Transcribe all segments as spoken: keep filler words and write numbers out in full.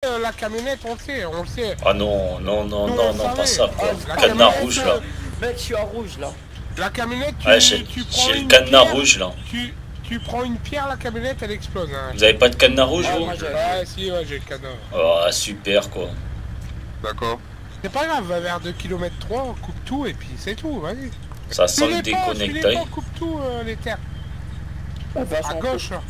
Euh, la camionnette, on le sait, on le sait. Ah non, non, non, Nous, non, on non, savait. pas ça, quoi. La Cadenas camionnette, rouge, euh, là. Mec, je suis à rouge là. La camionnette, tu, Ouais, j'ai tu prends j'ai le une cadenas pierre, rouge, là. Tu, tu prends une pierre, la camionnette, elle explose. Hein. Vous avez pas de cadenas rouge, Ah, vous? moi, j'ai- Ouais, si, ouais, j'ai le cadenas. Oh, super, quoi. D'accord. C'est pas grave, va vers deux kilomètres trois, on coupe tout et puis c'est tout, vas-y. Ça sent Suis le les pas, suis les déconnecté. pas, coupe tout, euh, les terres. Bah, de toute façon, À on peut- gauche, là.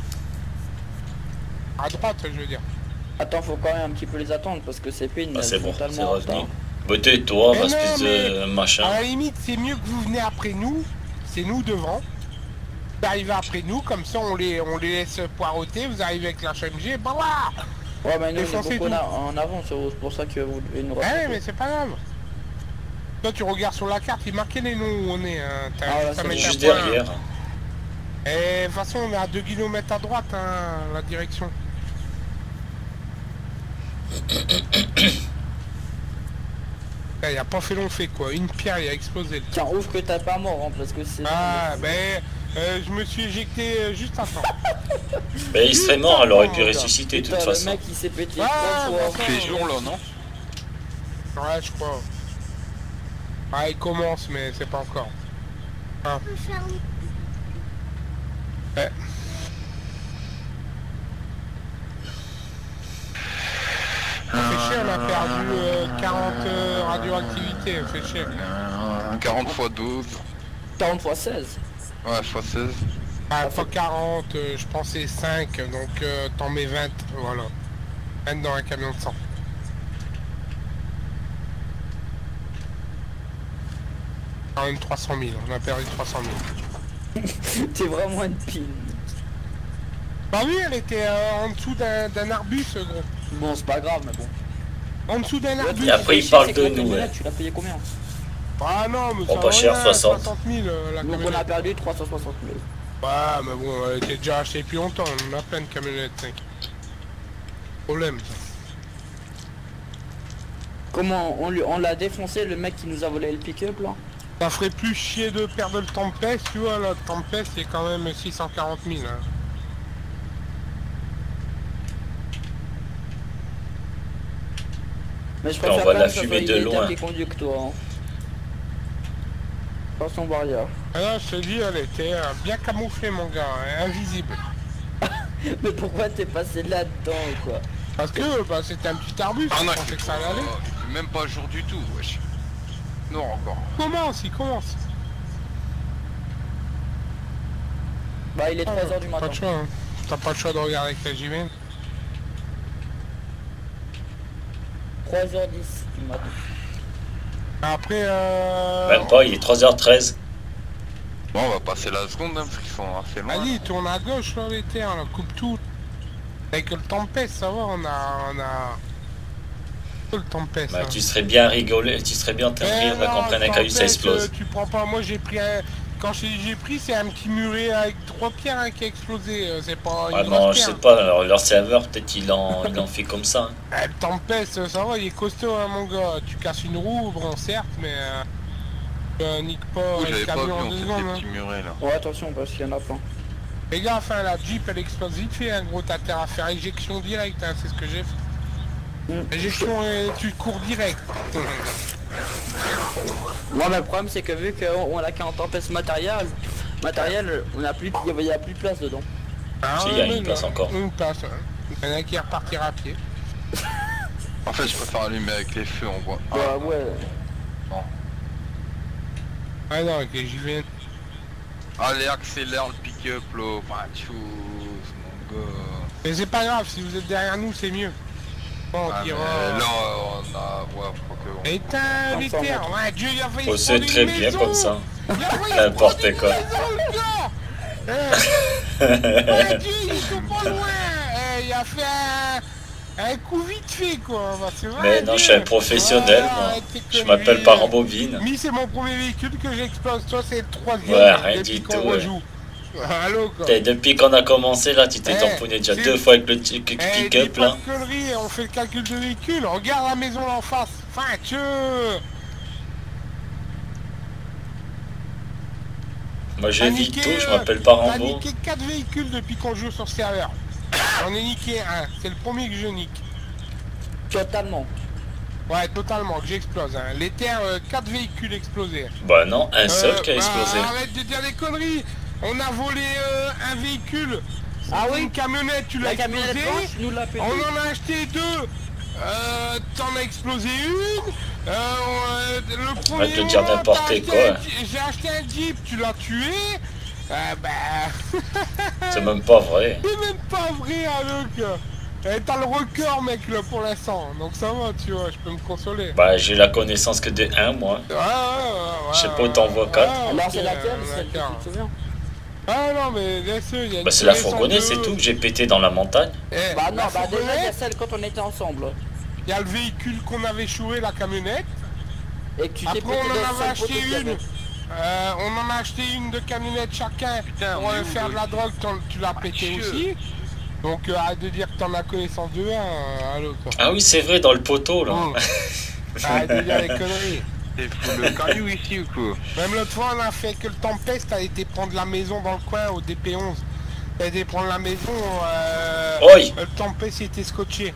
À droite, je veux dire. Attends, faut quand même un petit peu les attendre parce que c'est pin. Ah, c'est bon, c'est totalement en revenu. retard. Bah, tais-toi, Mais non, espèce mais- de machin. À la limite, c'est mieux que vous venez après nous, c'est nous devant. Vous arrivez après nous, comme ça on les, on les laisse poireauter, vous arrivez avec la H M G, bah voilà. Ouais, mais nous, on est Défoncez beaucoup tout. en en avance, c'est pour ça que vous devez nous Ouais, rattraper. mais c'est pas grave. Toi, tu regardes sur la carte, il marquait les noms où on est. Hein. T'as Ah, juste là, à c'est mettre Juste un point. derrière. Et de toute façon, on est à deux kilomètres à droite, hein, la direction. Il a pas fait long fait quoi, une pierre il a explosé. Tiens, ouvre que t'as pas mort, hein, parce que c'est... Ah, ben, euh, je me suis éjecté euh, juste avant. Mais il serait mort, elle aurait pu ressusciter de toute Putain, le façon. mec il s'est pété Ah, trois bah, fois. ça, Fait jour là, non? Ouais, je crois. Ah, il commence, mais c'est pas encore. Ah. Ouais. Ça fait chier, on a perdu euh, quarante euh, radioactivités, ça fait chier. Euh, quarante fois douze. quarante fois seize. Ouais, fois seize. Ah, fois quarante, euh, je pensais cinq, donc euh, t'en mets vingt, voilà. vingt dans un camion de sang. Quand même trois cent mille, on a perdu trois cent mille. T'es vraiment une pine. Bah oui, elle était euh, en dessous d'un d'un arbus, gros. Bon, c'est pas grave, mais bon. En dessous d'un arbus. Et après, il Le parle c'est que de la nous, camionnette, ouais. Tu l'as payé combien? Ah non, mais Oh, ça pas va cher, rien, soixante. mille euh, la Donc on a camionnette. perdu trois cent soixante mille. Ouais, mais bon, elle était déjà achetée depuis longtemps, on a plein de camionnettes, t'inquiète. Problème, ça. Comment on, lui- on l'a défoncé, le mec qui nous a volé le pick-up là? Ça ferait plus chier de perdre le Tempest, tu vois, là, le Tempest, c'est quand même six cent quarante mille. Hein. Mais je Puis on préfère voit quand la même que ça fumée soit de Ileta loin. qui conduit que toi. Hein. Attention barrière. Ah non, je te dis, elle était euh, bien camouflée, mon gars, hein, invisible. Mais pourquoi t'es passé là-dedans quoi? Parce que bah, c'était un petit arbuste, Ah non, je pensais que ça allait aller. euh, même pas jour du tout, wesh. Non, encore. Commence, il commence. Bah il est trois heures du Pas matin. de choix, hein. T'as pas le choix de regarder avec la J V. trois heures dix du matin. Après, euh... Même pas, il est trois heures treize. Bon, on va passer la seconde, hein, parce qu'ils sont assez loin. vas-y, tourne à gauche, là, les terres, là, coupe tout. Avec le Tempest, ça va, on a... On a... Le Tempest, Bah, hein. tu serais bien rigolé, tu serais bien en train de Eh rire là non, qu'on prenne un le caillou, ça Tempest, explose. euh, Tu prends pas, moi j'ai pris un... Quand j'ai j'ai pris, c'est un petit muret avec trois pierres hein, qui a explosé, euh, c'est pas une Ah grosse non, je pierre. sais pas, alors leur serveur, peut-être il en, il en fait comme ça. hein. Eh, le Tempest, ça va, il est costaud, hein, mon gars. Tu casses une roue, bon, certes, mais... Euh, euh, nique pas Ouh, le j'avais pas vu camion en en deux fait secondes. les Hein. petits murets là. Ouais attention parce qu'il y en a plein. Fais gaffe, hein, la Jeep, elle explose vite fait, hein, gros. T'as intérêt à faire éjection directe, hein, c'est ce que j'ai fait. Mm. Éjection, et tu cours direct. Moi mais le problème c'est que vu qu'on on a qu'un tempête matériel, matériel, on a plus, il y a plus de place dedans. Ah, Si, il y a mais une place non, encore. Une place, hein. Il y en a qui repartira à pied. En fait, je préfère allumer avec les feux, on voit. Bah ouais. Ah non, avec les J V. Allez, accélère le pick-up là. Enfin, tchous, mon gars. Mais c'est pas grave, si vous êtes derrière nous, c'est mieux. Bon, on Ah, mais dira... là, on a. Ouais, faut que. on- Éteins les Ensemble. terres, ouais, Dieu, il a failli Oh, se c'est prendre très une bien maison. comme ça. Il a failli se N'importe prendre une quoi. maison, le gars. Eh, ouais, Dieu, ils sont pas loin. Eh, il a fait un, un coup vite fait, quoi. Bah, c'est vrai, Mais non, Dieu. je suis un professionnel, Voilà, moi. arrête tes Je conneries. m'appelle pas Rambobine. Mi, c'est mon premier véhicule que j'explose. Toi, c'est le troisième. Ouais, rien depuis du qu'on tout, ouais. rejoue. Allô, quoi. T'es- Depuis qu'on a commencé là, tu t'es Eh, tamponné déjà c'est- deux fois avec le petit Eh, dis pick-up pas là. de conneries, on fait le calcul de véhicule. Regarde la maison en face. Enfin, que... Moi je T'as vis niqué, tout, je euh, m'appelle pas T'as Rambo. niqué quatre véhicules depuis qu'on joue sur serveur. J'en ai niqué un, c'est le premier que je nique. Totalement. Ouais, totalement, que j'explose. Hein. Les terres, euh, quatre véhicules explosés. Bah non, un seul Euh, qui a bah, explosé. arrête de dire des conneries. On a volé euh, un véhicule. Ah oui. Une camionnette, tu l'as La camionnette explosé. blanche, nous l'a pété. On en a acheté deux. Euh, T'en as explosé une. Euh, euh, le premier te dire moment, n'importe t'as acheté quoi. un Jeep- J'ai acheté un Jeep, tu l'as tué. Euh, bah... C'est même pas vrai. C'est même pas vrai, Alok. Eh, t'as le record, mec, là, pour l'instant. Donc ça va, tu vois, je peux me consoler. Bah j'ai la connaissance que de un moi. Ouais, ouais, ouais, Je sais ouais, pas où t'en vois ouais, quatre. ouais, Alors ok, c'est laquelle, celle que d'accord. tu te souviens? Ah non, mais laisse-le, il y a une Bah c'est la connaissance fourgonnette, de- c'est tout que j'ai pété dans la montagne. Eh, Bah non, la bah déjà il y a fourgonnette, celle quand on était ensemble. il y a le véhicule qu'on avait choué, la camionnette. Et que tu t'es Après, pété on dans en le avait seul acheté poteau qu'il y une. avait. Euh, on en a acheté une de camionnette chacun Putain, pour on est euh, où, faire de la drogue, t'en- tu l'as pété Dieu. aussi. Donc euh, arrête de dire que t'en as connaissance de un, euh, allô quoi. Ah oui c'est vrai dans le poteau là. Hum. Arrête de dire des conneries. C'est fou le caillou ici ou quoi? Même l'autre fois on a fait que le Tempest, t'as été prendre la maison dans le coin au D P onze. T'as été prendre la maison, euh, Oi. le Tempest il était scotché.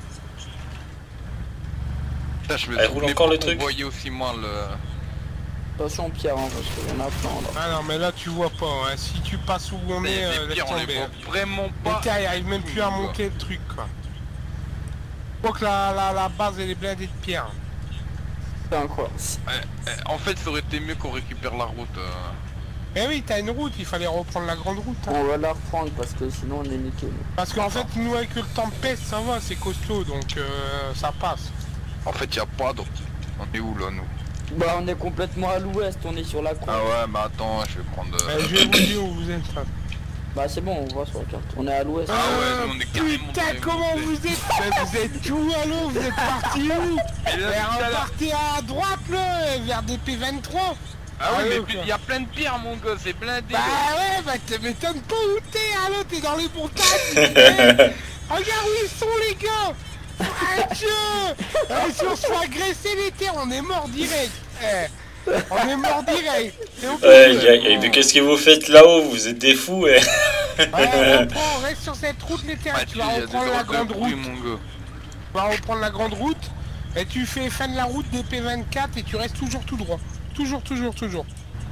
Putain, je me Elle roule souvenais encore pas le qu'on truc. voyait aussi moins le... Attention Pierre, hein, parce qu'il y en a plein là. Ah non mais là tu vois pas, hein. Si tu passes où on Mais est, les euh, laisse pires, on les tomber. voit vraiment Le pas. terre il arrive même plus à monter le truc quoi. Faut que la, la, la base elle est blindée de pierre. C'est incroyable. Eh, eh, En fait, ça aurait été mieux qu'on récupère la route. euh. Eh oui, t'as une route, il fallait reprendre la grande route. hein. On va la reprendre parce que sinon on est niqué. Parce qu'en fait, nous avec le Tempest, ça va, c'est costaud, donc euh, ça passe. En fait, y a pas d'eau. On est où là, nous? Bah on est complètement à l'ouest, on est sur la côte. Ah ouais, mais attends, je vais prendre... euh, Eh, je vais vous dire où vous êtes. là. Bah c'est bon, on voit sur la carte. On est à l'ouest. Ah ouais, nous, on est carrément putain, dans les comment montées. vous êtes Mais vous êtes où, allô? Vous êtes partis où Et là, Mais tout à l'heure- repartez à droite, là, vers D P vingt-trois. Ah ouais, Allô, mais quoi. il y a plein de pierres, mon gars, c'est blindé. Bah ouais, bah tu m'étonnes pas où t'es, allô, t'es dans les montagnes. putain. Regarde où ils sont, les gars. Ah, Dieu. Eh, si on se fait agresser les terres, on est mort direct. Eh, on est mort direct. C'est au Ouais, bout, y a- euh. y a- mais qu'est-ce que vous faites là-haut? Vous êtes des fous eh. Ouais, reprends, reste sur cette route, les terres. Ouais, Tu tu vas il y a des reprendre la drôles de grande bruit, route. mon gars. Tu vas reprendre la grande route. Et tu fais fin de la route D P vingt-quatre et tu restes toujours tout droit. Toujours, toujours, toujours.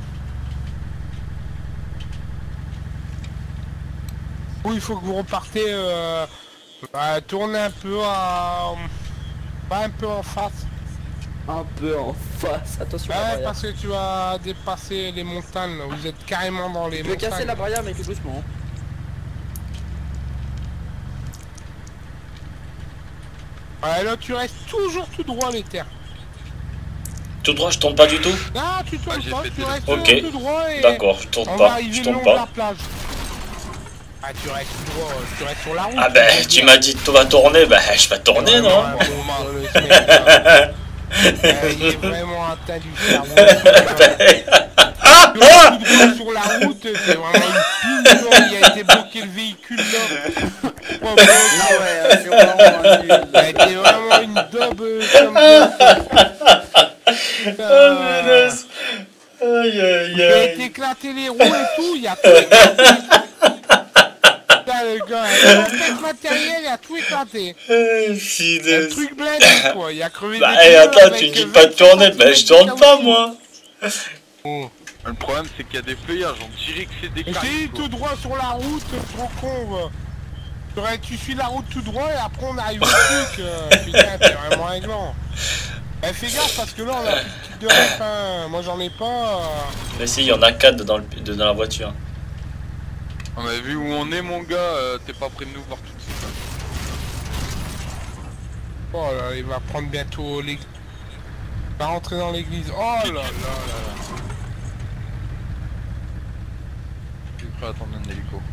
Oui, il faut que vous repartez, euh, bah, tournez un peu à... Pas un peu en face. Un peu en face, attention. la Ouais, barrière. parce que tu vas dépasser les montagnes, là. Vous êtes carrément dans les Je vais casser montagnes. la barrière mais tout doucement. Ouais, là tu restes toujours tout droit, les terres. Tout droit, je tourne pas du tout. Non, tu tournes Ah, j'ai pas, pété tu le- restes Ok. toujours tout droit et... D'accord, je tourne On va pas. arriver Je le tourne long de la pas. plage. Ah, tu restes tout droit, tu restes sur la route. Ah ben, je veux tu dire. m'as dit tu vas tourner, bah je vais tourner Ouais, non? ouais, bon, bah, le mec, là. Ouais, il est vraiment atteint du cerveau. Tu restes tout droit sur la route, c'est vraiment une pile, genre, il a été bloqué le véhicule là. Oh, bah, Ah ouais, euh, c'est vraiment un nul. il a été vraiment une daube euh, comme ça. Oh menace. Aïe aïe Il a aïe. été éclaté les roues et tout, il a tout éclaté. Putain, le gars, il a fait le matériel, il a tout éclaté. Euh, Il y a finesse. le truc blindé quoi, il a crevé Bah des hey, pneus attends, avec tu me dis vingt pas de tourner, bah je centimètres tourne de pas caoutchouc. moi. Oh. Le problème, c'est qu'il y a des feuillages, on dirait que c'est des Et cailloux, j'ai quoi. tout droit sur la route, trop con va. Tu aurais- Tu suis la route tout droit et après on arrive au truc. euh, Putain, t'es vraiment un gland. Eh, fais gaffe parce que là on a plus de kit de ref, hein. Moi j'en ai pas. euh. Mais si, il y en a quatre dans, le, dans la voiture. On a vu où on est, mon gars, euh, t'es pas prêt de nous voir tout de suite. hein. Oh là, il va prendre bientôt l'église. Il va rentrer dans l'église. Oh là là là là. Je suis prêt à attendre un hélico.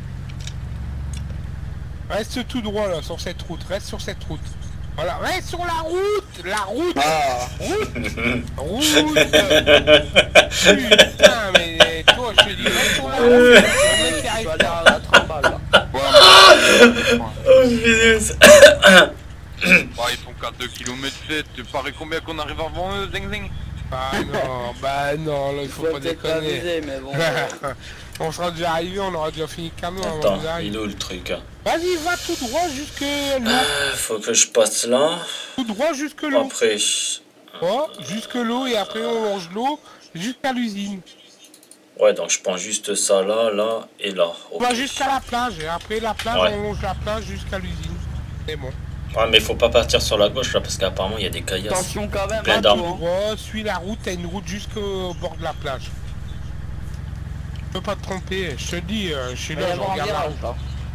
Reste tout droit là sur cette route, reste sur cette route. Voilà, reste sur la route, la route, Ah, route. Putain, mais toi je te dis, reste sur la route. Le mec qui tu arrive vas pas. aller à trente balles là. Ouais, Oh finesse. bah, ils font quarante-deux kilomètres sept, tu parais combien qu'on arrive avant eux, zing zing? Bah non, bah non, là il faut Faut pas peut-être déconner. abuser, mais bon. euh, On sera déjà arrivé, on aura déjà fini le camion avant Attends, qu'ils il arrivent. est où le truc hein? Vas-y, va tout droit jusque l'eau. Euh, Faut que je passe là. Tout droit jusque l'eau. Après. Oh, jusque l'eau et après on longe l'eau jusqu'à l'usine. Ouais, donc je prends juste ça là, là et là. On Ok. va jusqu'à la plage et après la plage, Ouais. on longe la plage jusqu'à l'usine. C'est bon. Ouais, mais faut pas partir sur la gauche là parce qu'apparemment il y a des caillasses. Attention quand même, Plein hein, d'arbres. toi, hein. Droit, suis la route, t'as une route jusqu'au bord de la plage. Tu peux pas te tromper, je te dis, euh, je suis Il va y là, je avoir un regarde la virage route. là.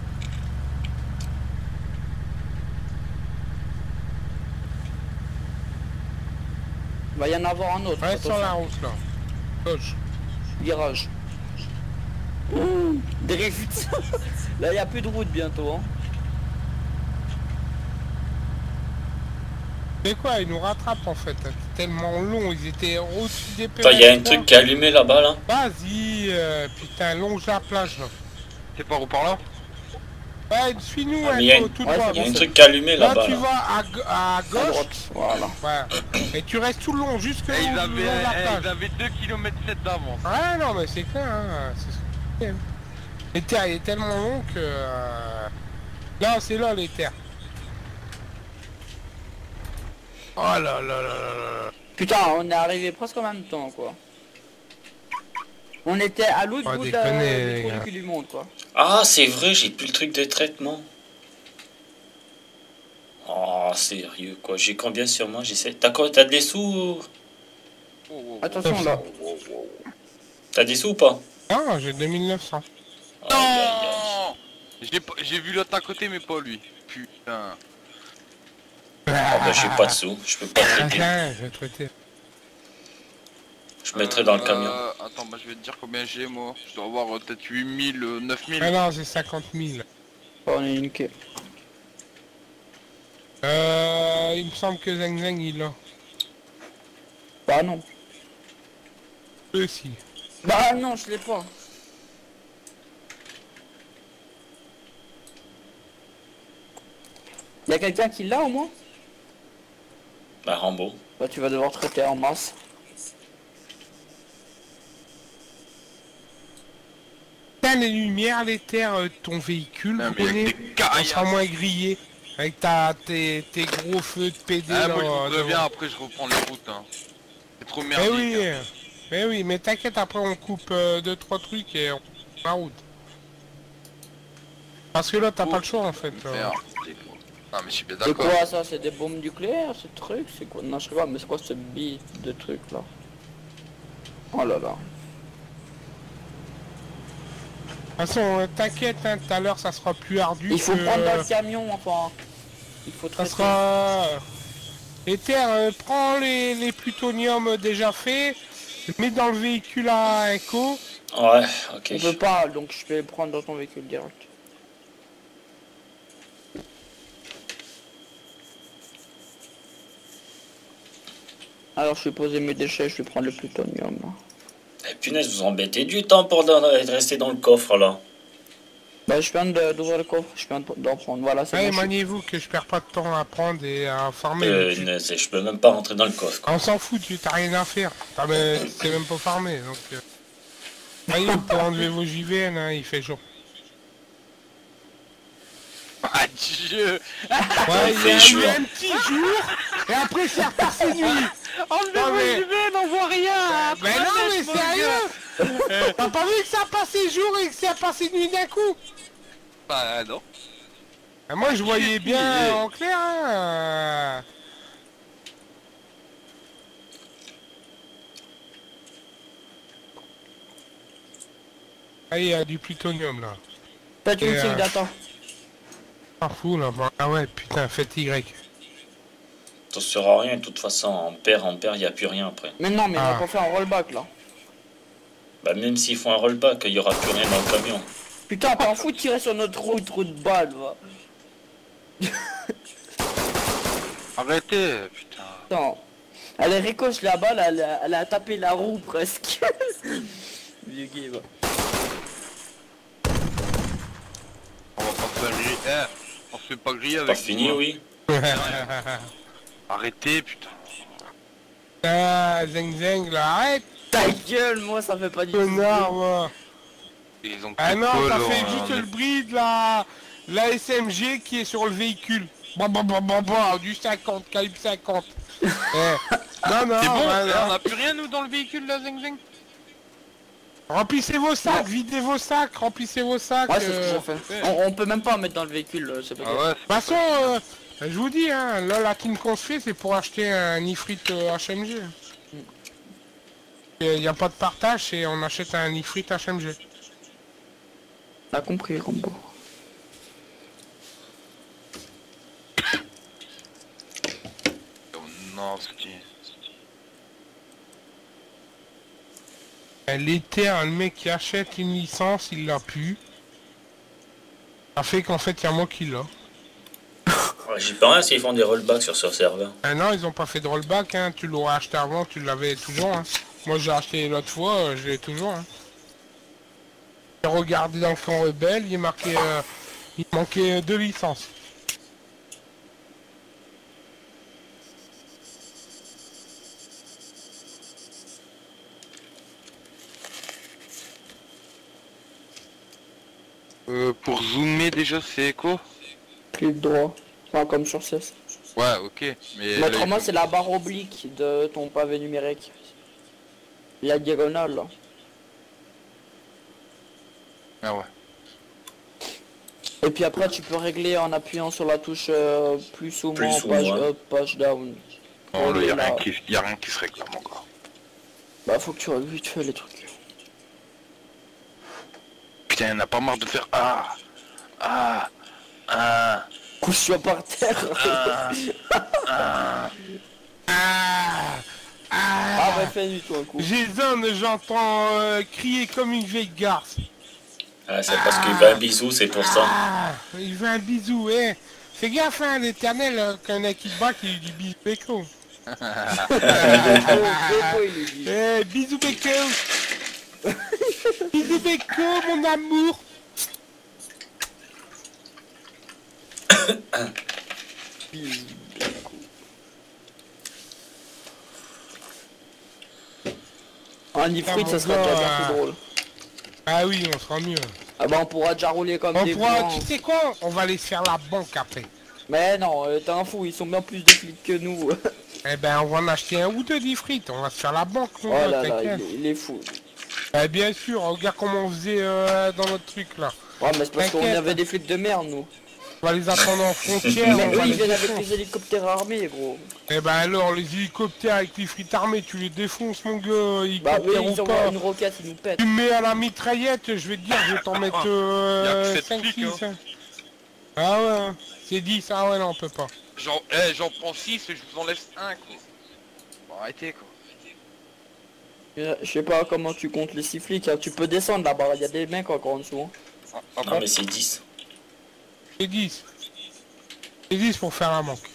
Il va y en avoir un autre. Reste sur attention. la route là. Gauche. Virage. Ouh, drift. Là, il n'y a plus de route bientôt. Hein. C'est quoi, ils nous rattrapent en fait. C'est tellement long, ils étaient au-dessus des Attends, il y a un P V trois. truc qui est allumé là-bas là. Vas-y, euh, putain, longe la plage là. C'est par où par là? Ouais, suis-nous Ah, un mais il y a peu, une- tout Ouais, droit. Il y a bon, un c'est- truc qui est allumé Là, là-bas tu là. vas à, g- à À gauche. droite. Voilà. Ouais. Et tu restes tout le long, jusque Eh, le ils long avaient, de la eh, plage. ils avaient deux kilomètres sept d'avance. Ouais, non, mais c'est clair, hein. C'est ce que je dis. Les terres, il est tellement long que... euh, Là, c'est là, les terres. Oh là là là là là. Putain, on est arrivé presque en même temps, quoi. On était à l'autre Pas bout de déconner, la- les du gars. trou du cul du monde, quoi. Ah, c'est vrai, j'ai plus le truc de traitement. Oh, sérieux quoi. J'ai combien sur moi? J'essaie. T'as quoi? T'as des sous? Oh, oh, oh. Attention là. T'as des sous ou pas? Ah, j'ai deux mille neuf cents. Aïe, aïe, aïe. Non, J'ai pas- j'ai vu l'autre à côté mais pas lui. Putain. Ah bah j'ai pas de sous, je peux pas traiter. Ah, je vais traiter. Je mettrai dans le camion. Euh, attends, bah je vais te dire combien j'ai moi. Je dois avoir euh, peut-être huit mille, euh, neuf mille. Ah non, j'ai cinquante mille. Oh, on est niqué. Euh, il me semble que Zeng Zeng, il l'a. Bah non. Eux aussi. Bah non, je l'ai pas. Y'a quelqu'un qui l'a au moins? Bah Rambo. Bah tu vas devoir traiter en masse. T'as les lumières, les terres euh, de ton véhicule, Non, vous mais avec connaissez, des on caillasses. sera moins grillé. Avec ta, tes, tes gros feux de P D Ah, là. moi je vous euh, préviens, devant. après je reprends les routes. Hein. C'est trop Mais merdique. oui, hein. mais oui, mais t'inquiète, après on coupe euh, deux trois trucs et on coupe la route. Parce que là t'as pas le choix en fait. euh. Merde. Non mais je suis bien C'est d'accord. quoi ça? C'est des bombes nucléaires ce truc? C'est quoi? Non je sais pas, mais c'est quoi ce bit de truc là? Oh là là. De toute façon, euh, t'inquiète, hein, tout à l'heure ça sera plus ardu. Il faut que- prendre dans le camion enfin. Il faut Ça traiter. sera... Les terres, euh, prends les, les plutoniums déjà faits, mets dans le véhicule à écho. Ouais, ok. On peut pas, donc je vais prendre dans ton véhicule direct. Alors je vais poser mes déchets, je vais prendre le plutonium. Eh, punaise, vous embêtez du temps pour dans- rester dans le coffre là. Bah je viens de- d'ouvrir le coffre, je viens de- d'en prendre, voilà c'est Allez, bon. je- maniez-vous que je perds pas de temps à prendre et à farmer. Euh, Tu- punaise, je peux même pas rentrer dans le coffre. quoi. On s'en fout, tu t'as rien à faire. T'as même- t'es même pas farmé, donc... Euh... Voyez, vous pouvez enlever vos J V N, hein, il fait jour. Adieu. Ouais, il y fait a eu jour. un petit jour, et après c'est repassé nuit. Enlevez Non, vos mais- J V, n'en voit rien. Mais non, mais sérieux. T'as pas vu que ça a passé jour et que ça a passé nuit d'un coup? Bah non. Ah, moi je voyais bien Chier. en clair, hein. Ah, il y a du plutonium là. Faites une Et, signe euh, d'attente. Pas fou là. Ah ouais, putain, faites Y. Ça sera rien, de toute façon, on perd, on perd, il n'y a plus rien après. Mais non, mais on Ah. va pas faire un rollback là. Bah même s'ils font un rollback, il y aura plus rien dans le camion. Putain, t'en fous de tirer sur notre route, trou de balle, va. Arrêtez, putain. Attends. Elle est ricoche la balle, elle, a- elle a tapé la roue presque. Vieux gay, va. On va pas se faire griller. Eh, on se fait pas griller Pas avec fini, vous, hein. oui. Arrêtez, putain. Ah, zeng zeng, là, arrête, Ta gueule, moi ça fait pas du tout. connard, moi. Ils ont Ah que non, Paul t'as en- fait juste le bruit de la, la S M G qui est sur le véhicule. Bon, bon, bon, bon, bon, du cinquante, calibre cinquante. Eh. Non, non, C'est bon, bah, eh, non. on a plus rien nous dans le véhicule là, Zeng Zeng. Remplissez vos sacs, videz vos sacs, remplissez vos sacs. Ouais, c'est ce euh. qu'on fait. On, on peut même pas en mettre dans le véhicule, euh, c'est pas Ah grave. ouais. De toute façon, euh, je vous dis, hein, là, la team qu'on se fait, c'est pour acheter un Ifrit euh, H M G. Il n'y a pas de partage et on achète un Ifrit H M G. T'as compris, Rambo. Oh non, ce qui... L'éther, le mec qui achète une licence, il l'a pu. Ça fait qu'en fait, il y a moi qui l'a. Ouais, j'y peux rien s'ils font des rollbacks sur ce serveur. Ah non, ils ont pas fait de rollback, hein. Tu l'aurais acheté avant, tu l'avais toujours. Hein. Moi, j'ai acheté l'autre fois, euh, je l'ai toujours. Hein. J'ai regardé dans le camp rebelle, il est marqué, euh, il manquait deux licences. Euh, pour zoomer déjà c'est quoi? Clic droit. Enfin, comme sur C S. Ouais, ok. Mais là, Autrement, il faut- c'est la barre oblique de ton pavé numérique. La diagonale, là. Ah ouais. Et puis après, tu peux régler en appuyant sur la touche euh, plus ou Plus moins ou page moins. up, page down. Non, là, y a Là. rien qui, y a rien qui se réclame encore. Bah, faut que tu règles vite fait les trucs. Putain, y'en a pas marre de faire ah, ah, ah, Couche par terre. ah, ah. Ah, Ah, ah, bah, fais-lui toi un coup. Jason, j'entends euh, crier comme une vieille garce. Ah, c'est parce qu'il veut un bisou, c'est pour ça. Ah, il veut un bisou, eh. Fais gaffe, hein, l'éternel, euh, quand il y en a qui te bat, il dit bisou Beko. Oh, Beko, il est dit. Eh, bisou Beko. Bisou Beko, mon amour. Un ifrit, ça sera mon déjà gars, bien euh, plus drôle. Ah oui, on sera mieux. Ah bah, on pourra déjà rouler comme On des pourra, blancs. tu sais quoi, on va aller se faire la banque après. Mais non, euh, t'es un fou, ils sont bien plus de flics que nous. Eh ben, on va en acheter un ou deux d'ifrit, on va se faire la banque, Oh mon gars, là là, t'inquiète. il est, il est fou. Eh bien sûr, regarde comment on faisait euh, dans notre truc là. Ouais, mais c'est parce qu'on T'inquiète. avait des flics de merde, nous. On va les attendre en frontière, Mais on eux, va ils les viennent avec défoncer. les hélicoptères armés, gros. Eh ben alors, les hélicoptères avec les frites armées, tu les défonces, mon gars, Bah, eux, hélicoptère ou ils envoient pas. une roquette, ils nous pètent. Tu me mets à la mitraillette, je vais te dire, je vais t'en mettre euh, Y a que sept cinq flics, six. Hein. Ah ouais, hein. C'est dix, ah ouais, non, on peut pas. J'en eh, j'en prends six et je vous en laisse un quoi. Bon, arrêtez quoi. Euh, Je sais pas comment tu comptes les six flics, hein. Tu peux descendre là-bas, il y a des mecs encore en dessous. Hein. Ah, ah Non, bon mais c'est dix. C'est dix. C'est dix pour faire la manque.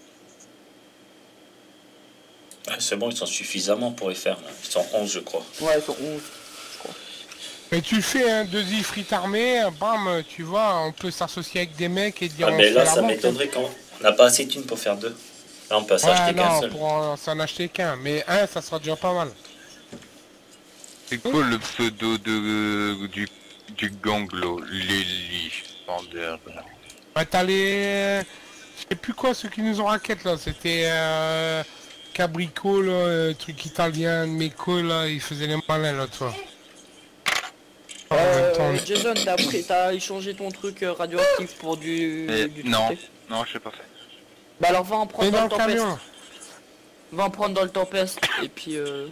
Ah, c'est bon, ils sont suffisamment pour les faire. Là. Ils sont onze, je crois. Ouais, ils sont onze. Mais tu fais un deux frites armées, bam, tu vois, on peut s'associer avec des mecs et dire Ah, on mais se là, fait la ça banque. m'étonnerait quand on n'a pas assez de thunes pour faire deux. Là, on peut Ouais, s'acheter qu'un non, seul. pour en- s'en acheter qu'un, mais un, ça sera déjà pas mal. C'est quoi le pseudo de du du gang là? Lily Vander. Bah t'as les... Je sais plus quoi, ceux qui nous ont raquette là, c'était euh... Cabrico là, euh, truc italien, Meco là, il faisait les malins l'autre fois. En même Euh, temps, Jason, t'as pris, t'as échangé ton truc euh, radioactif pour du... Eh, du non, truc. non, je l'ai pas fait. Bah alors va en prendre mais dans, dans le le tempest. camion. Va en prendre dans le tempest, et puis euh...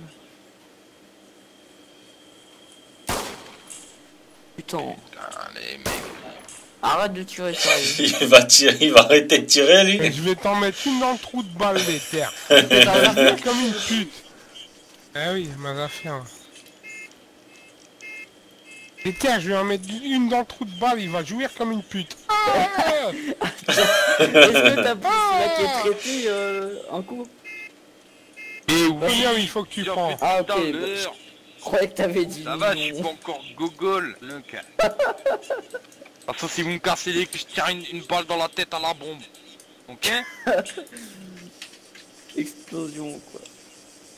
Putain, Putain, les mecs. arrête de tirer ça. lui. Il va tirer, il va arrêter de tirer, Et lui. je vais t'en mettre une dans le trou de balle les terres. T'as Comme une pute. Ah oui, ma affaire. Les terres, je vais en mettre une dans le trou de balle, il va jouir comme une pute. Ah Est-ce que t'as pris celui-là qui est traité euh, un coup? Et Combien il faut que tu prends? Ah, ok, putain, bah, l'heure. Je croyais que t'avais dit Ça va, je non. suis pas encore gogol, le cas. De toute façon, si vous me cassez les couilles, je tire une, une balle dans la tête à la bombe. Ok? Explosion quoi.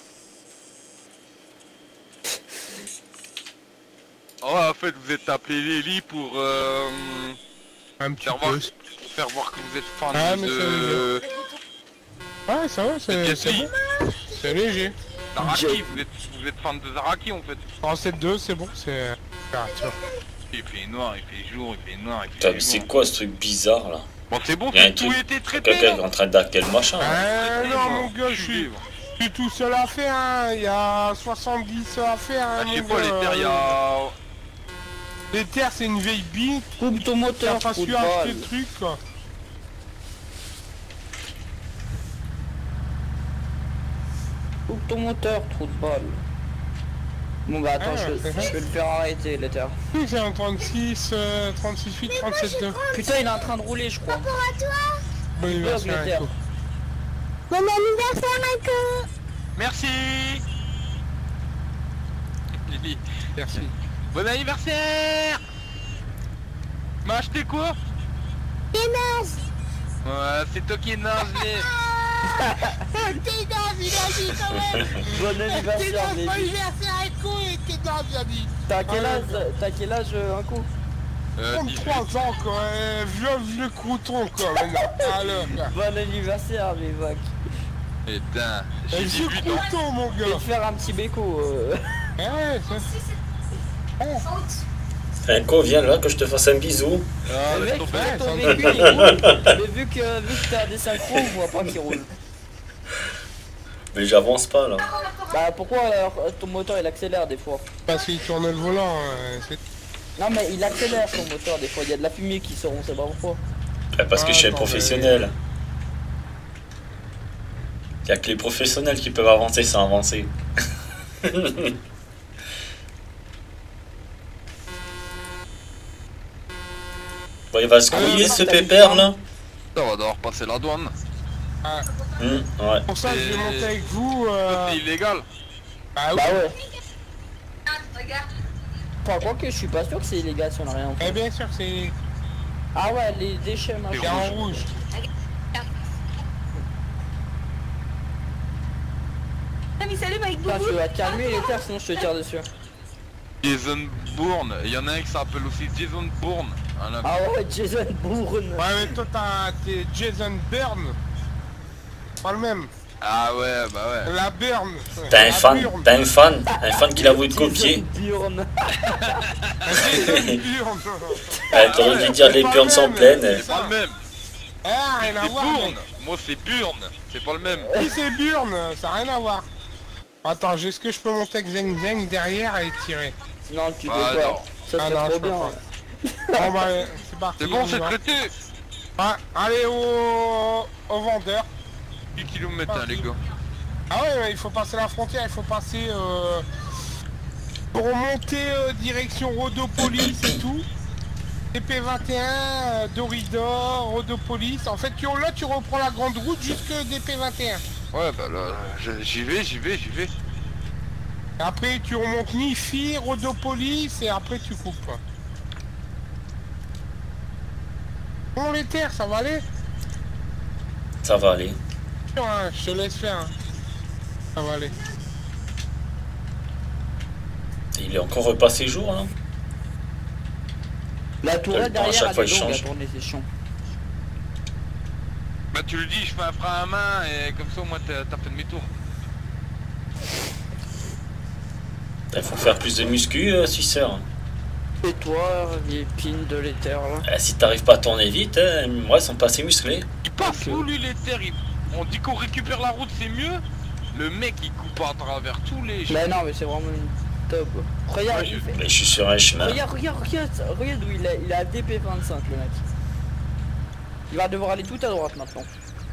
Oh, en fait, vous êtes appelé Lily pour euh, Un petit faire, peu. voir, faire voir que vous êtes fan Ah, mais de... Ouais, ça va, c'est de c'est Jet Li. bon. C'est léger. Zaraki, vous êtes, vous êtes fan de Zaraki en fait. En sept deux, c'est bon, c'est... Ah, tu vois. Il fait noir, il fait jour, il fait noir, il Putain, fait mais jour. c'est quoi ce truc bizarre là? Bon, c'est bon, Il y a un c'est tout truc- été traité Quelqu'un là. qui est en train d'hacker le machin. là. Ah non, mon gars, je Je suis... libre. Je suis tout seul à faire, hein. Il y a soixante-dix à faire, hein, Ah, je sais mon pas, les gars. terres, il y a... Les terres, c'est une vieille bite. Coupe ton T'as moteur, pas trou su de acheter balle. le truc, quoi. Coupe ton moteur, trou de balle. Bon bah attends, Ah, je, c'est ça. je vais le faire arrêter, les terres. Oui, j'ai un trente-six, euh, trente-six huit, trente-sept deux. Putain, il est en train de rouler, je crois. Bon anniversaire, les terres. Nico. Bon anniversaire, Michael. Merci Lily, Merci. bon anniversaire. M'a acheté quoi? T'es naze. Ouais, c'est toi qui es naze, les... T'es naze, il a dit quand même. Bon T'es anniversaire, naze, bon Lily. anniversaire, Nico, et t'es naze, il a dit. T'as quel Ah, âge, t'as quel âge euh, un coup? Euh, dix-huit. trente-trois ans, quoi. euh, Vieux, vieux crouton, quoi, maintenant. Alors, quoi. Bon anniversaire, mes vagues. Putain, Eh, j'ai vieux dix-huit ans. crouton, mon Je vais gars. te faire un petit béco. Euh... Eh ouais, ça... Franco, viens là que je te fasse un bisou. Ah, Le laisse mec, tomber. ouais, ton ça véhicule il roule, mais vu que, vu que t'as des synchros, on voit pas qu'il roule. Mais j'avance pas là. Bah pourquoi alors ton moteur il accélère des fois? Parce qu'il tourne le volant, euh, c'est... Non mais il accélère son moteur des fois, il y a de la fumée qui sort, on sait pas pourquoi. Ouais, Parce que Ah, je suis un non, professionnel. Il y a que les professionnels qui peuvent avancer sans avancer. Bon, il va se couiller ce pépère là. Ça va devoir passer la douane. Ah, Hmm, ouais. pour ça que je vais Et- monter avec vous, euh... C'est illégal. Bah oui. Bah ouais. Enfin quoi que je suis pas sûr que c'est illégal si on a rien Eh fait. bien sûr, c'est... Ah ouais, les déchets machin. C'est en rouge. Salut, salut, Mike Putain, Boubou. tu vas te calmer les terres sinon je te tire dessus. Jason Bourne. Il y en a un qui s'appelle aussi Jason Bourne. Un ami. Ah ouais, Jason Bourne. Ouais, mais toi, t'as... t'es Jason Byrne. Pas le même. Ah ouais, bah ouais. La Byrne. T'as un La fan, Byrne. t'as un fan, un fan qui l'a voulu te copier. Jason Bourne. Jason Byrne. Ouais, T'aurais dû dire les burnes sont pleines. C'est C'est pas le même. Ah, rien à C'est voir, Bourne. mec. Moi c'est Burne. C'est pas le même. Si c'est Burne, ça n'a rien à voir. Attends, est-ce que je peux monter avec Zeng Zeng derrière et tirer? Non, tu Ah, peux pas. non. Ça Ah serait non, je trop peux bien. pas. Bon bah, c'est parti. C'est bon, on y c'est va. traité. Ouais, allez au... au vendeur. dix kilomètres hein, les gars. Ah ouais, ouais, il faut passer la frontière, il faut passer... Euh... Pour monter euh, direction Rhodopolis et tout. D P vingt et un, euh, Doridor, Rhodopolis. En fait, tu, là, tu reprends la grande route jusque D P vingt et un. Ouais bah là, je- j'y vais, j'y vais, j'y vais. Et après, tu remontes Nifi, Rhodopolis, et après, tu coupes. quoi. Bon, les terres, ça va aller? Ça va aller. Ouais, je te laisse faire. hein. Ça va aller. Il est encore repassé jour là. La Le tourelle temps, à derrière chaque elle fois, est il longue à change. tourner, c'est chiant. Bah tu le dis, je fais un frein à main et comme ça au moins t'as t'as fait demi-tour. Il faut faire plus de muscu, euh, suceur. Et toi, les pins de l'éther là. Euh, si t'arrives pas à tourner vite, hein, moi ils sont pas assez musclés. Il passe Ok. où lui les terres il- On dit qu'on récupère la route, c'est mieux. Le mec il coupe à travers tous les... Mais non, mais c'est vraiment une top. Regarde, Ouais, il fait... Mais je suis sur un chemin. regarde, regarde, regarde, regarde où il est. Il est à D P vingt-cinq le mec. Il va devoir aller tout à droite maintenant.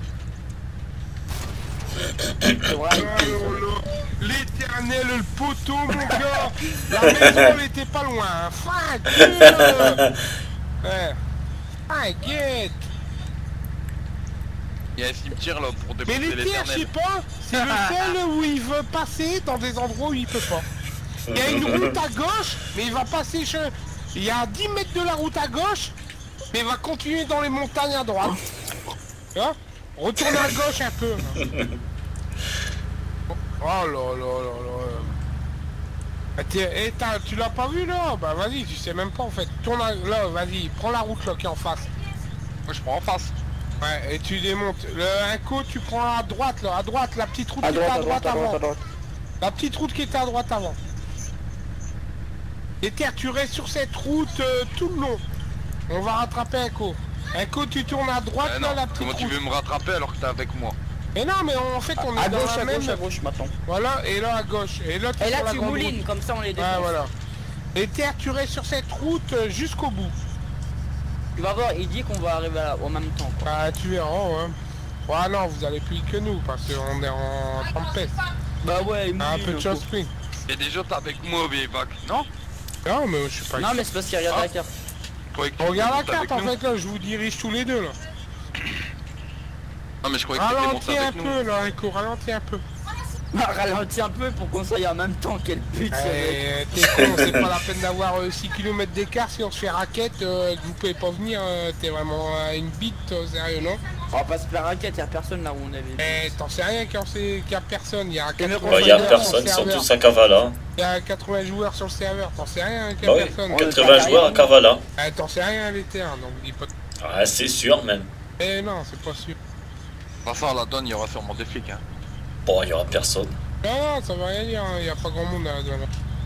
C'est vrai, Oh là là, l'éternel, le poteau, mon gars. La maison, elle était pas loin. hein. Fuck you. Ouais. Fuck it. Il y a un cimetière là pour Mais déposer les terres, je sais l'éternel. pas, c'est le seul où il veut passer dans des endroits où il peut pas. Il y a une route à gauche, mais il va passer chez... Il y a dix mètres de la route à gauche, mais il va continuer dans les montagnes à droite. Tu vois? Retourne à gauche un peu. Oh là là là là. Ah, t'es- eh, t'as- tu l'as pas vu là? Bah vas-y, tu sais même pas en fait. Tourne à- là, vas-y, prends la route là qui est en face. Moi je prends en face. Ouais, et tu démontes. Le un coup, tu prends à droite là, à droite, la petite route À qui droite, était à à droite, droite à droite, avant. à droite. La petite route qui était à droite avant. Et terre, tu restes sur cette route euh, tout le long. On va rattraper Echo. Echo, tu tournes à droite Euh, là, non, la petite comment tu route. veux me rattraper alors que t'es avec moi? Mais non, mais en fait, on est À dans gauche, la à même. gauche, à gauche maintenant. Voilà, et là à gauche. Et là, tu Et là sur la tu grande moulines, route. comme ça on les défonce. Ouais, voilà. Et terre, tu restes sur cette route euh, jusqu'au bout. Tu vas voir, il dit qu'on va arriver là, au même temps quoi. Bah, tu verras, hein. Ouais, non, vous allez plus vite que nous, parce qu'on est en tempête. Bah ouais, il Un mouline, peu de le chance coup. pris. Et déjà t'es avec moi au Vieille-Vac, non? Non, mais je suis pas. Non mais c'est parce qu'il regarde Ah. la carte. Je croyais que tu Regarde la montais avec carte en nous. fait là, je vous dirige tous les deux là. Non mais je croyais que t'étais monté Ralentis un avec nous. peu là, Echo, ralentis un peu. Ralentis un peu pour qu'on soit en même temps, quel but ce mec. Eh, t'es con, c'est pas la peine d'avoir euh, six kilomètres d'écart si on se fait raquette, euh, que vous pouvez pas venir, euh, t'es vraiment euh, une bite, euh, sérieux non? On va pas se faire raquette, y'a personne là où on avait. Eh, t'en sais rien qu'il y a personne, il y a Mais quatre-vingts Bah, y a joueurs sur le personne, ils sont serveur. tous à Kavala. Il y a quatre-vingts joueurs sur le serveur, t'en sais rien qu'il y Bah a oui, personne. est quatre-vingts pas joueurs à Kavala. Eh, t'en sais rien les terrains, donc dis pas... Ah, c'est sûr même. Eh non, c'est pas sûr. De toute façon à la donne il y aura sûrement des flics hein. Bon, il y aura personne. Non, non, ça veut rien dire, il y a pas grand monde à la douane.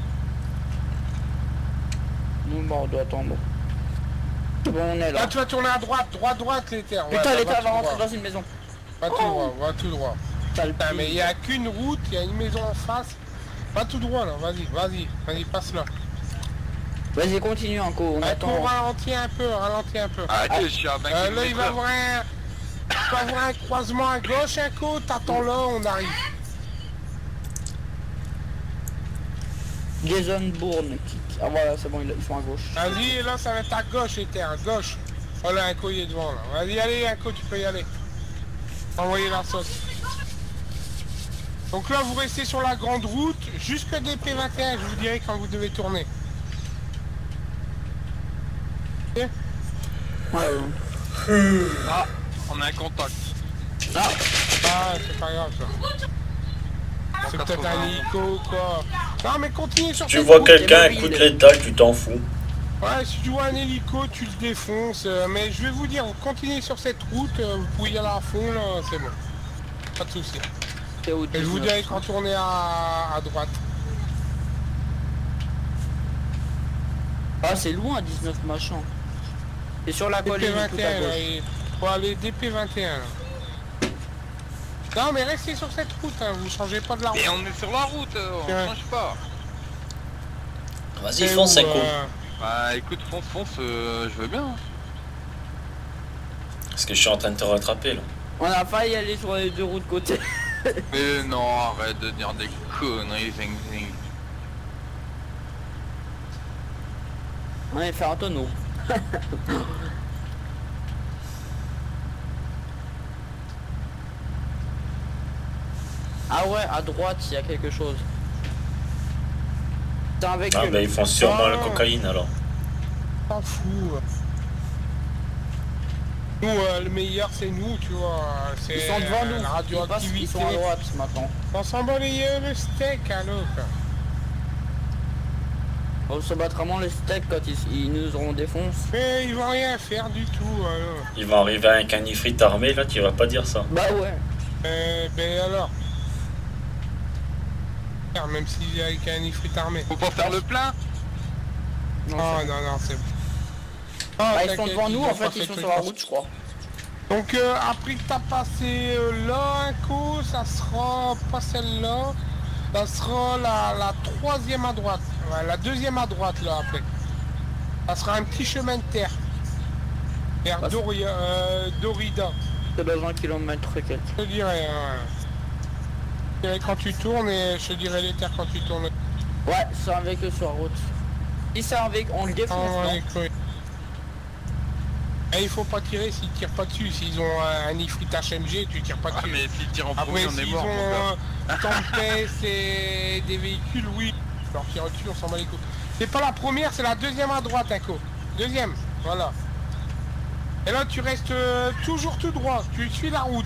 Nous bah, on doit attendre. C'est bon, on est Là, là. tu vas tourner à droite, droite, droite les terres. Ouais, Putain, bah, les va gars tout va rentrer droit. dans une maison. Va tout droit, va tout droit. Sale Putain, mais il pute. n'y a qu'une route, il y a une maison en face. Va tout droit là, vas-y, vas-y, vas-y, passe là. Vas-y, continue encore, on Euh, attend. Pour ralentir un peu, ralentir un peu. Arrêtez, je suis à vingt Euh, là, il kilomètres va heure. voir un... il va voir un croisement à gauche, un coup, t'attends là, on arrive. Jason Bourne. qui- Ah voilà, c'est bon, ils ils sont à gauche. Vas-y, et là, ça va être à gauche, les terres, à gauche. Oh là, un coup, il est devant là. Vas-y, allez, un coup, tu peux y aller. Envoyez la sauce. Donc là, vous restez sur la grande route jusque D P vingt et un, je vous dirai quand vous devez tourner. Ok. Ouais, ouais. Ah, on a un contact. Ah, c'est pas grave ça. C'est peut-être un hélico quoi. Non mais continue sur Tu cette vois route. quelqu'un, mobile. coup de létal, tu t'en fous. Ouais, si tu vois un hélico, tu le défonces. euh, mais je vais vous dire, continuez sur cette route, euh, vous pouvez y aller à fond là, c'est bon. Pas de soucis. C'est au Et je vous dix-neuf. dirai quand tourner à, à droite. Ah, c'est loin, dix-neuf machin. C'est sur la D P colline vingt tout et à un là, gauche. il faut aller D P vingt et un là. Non mais restez sur cette route, hein, vous changez pas de la route. Et on est sur la route, euh, on Ouais. change pas. Vas-y, C'est fonce où, un coup. euh, Bah écoute, fonce, fonce, euh, je veux bien. Parce que je suis en train de te rattraper là. On a failli aller sur les deux routes côté. Mais non, arrête de dire des conneries, zing zing. On allait faire un tonneau. Ah ouais, à droite, il y a quelque chose. C'est un véhicule. Ah, bah ils font sûrement la Ah. cocaïne alors. T'en fous. Nous, euh, le meilleur, c'est nous, tu vois. C'est Ils sont devant nous. la Ils, passent, ils radioactivité. sont à droite maintenant. On s'en bat les yeux, le steak, alors. quoi. On se battra moins les steaks quand ils, ils nous auront défoncé. Mais ils vont rien faire du tout, alors. Ils vont arriver avec un ifrit armé là, tu vas pas dire ça. Bah ouais. Euh, ben alors. Même s'il y a avec un ifrit armé. Faut pas faire le plein. Non, Oh ça- non, non, c'est bon. Oh, Bah, ils sont t'inquiète, devant nous, ont en pas fait, ils le sont truc sur la pour- route, je crois. Donc euh, après que t'as passé euh, là un coup, ça sera pas celle-là, ça sera la, la troisième à droite, ouais, la deuxième à droite là après. Ça sera un petit chemin de terre. Vers Bah, Doria, euh, Dorida, C'est dans un kilomètre et quelques. je te dirai. Hein. Je te dirai quand tu tournes et je te dirai les terres quand tu tournes. Ouais, c'est un véhicule sur la route. Si c'est un véhicule, on le défonce, Oh, non les couilles. Et il faut pas tirer s'ils tirent pas dessus. S'ils ont un, un ifrit H M G, tu tires pas Ah dessus. mais s'il tire en Après, premier, on est s'ils mort, mon gars. ont euh, Tempest et des véhicules, oui. Alors qu'ils dessus, on s'en bat les couilles. C'est pas la première, c'est la deuxième à droite, Echo. Deuxième, voilà. Et là, tu restes euh, toujours tout droit. Tu suis la route.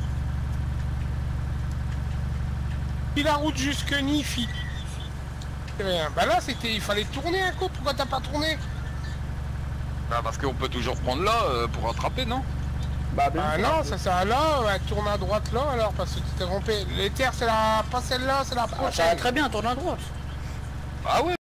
Tu suis la route jusque Nifi. Rien. Bah là c'était, il fallait tourner un coup, pourquoi t'as pas tourné? Bah parce qu'on peut toujours prendre là euh, pour rattraper, non? Bah, bien Ah sûr. non, ça sert à là, ouais, tourne à droite là alors parce que tu t'es trompé. Les terres c'est la, pas celle-là, c'est la Ah, ça va prochaine. très bien, tourne à droite. Ah ouais.